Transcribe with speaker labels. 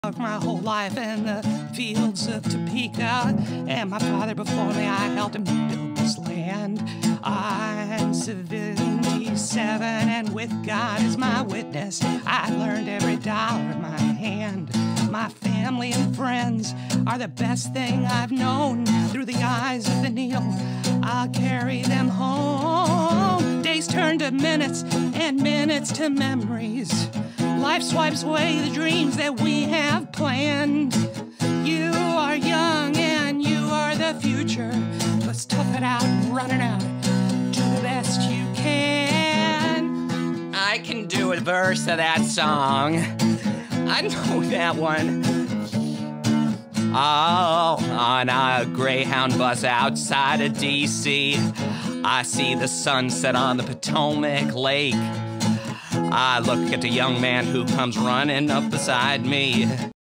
Speaker 1: My whole life in the fields of Topeka, and my father before me, I helped him build this land. I'm 77, and with God as my witness, I learned every dollar in my hand. My family and friends are the best thing I've known. Through the eyes of the needle, I'll carry them home. Days turn to minutes, and minutes to memories. Life swipes away the dreams that we have planned. You are young and you are the future. Let's tough it out and run it out. Do the best you can.
Speaker 2: I can do a verse of that song. I know that one. Oh, on a Greyhound bus outside of D.C., I see the sunset on the Potomac Lake. I look at the young man who comes running up beside me.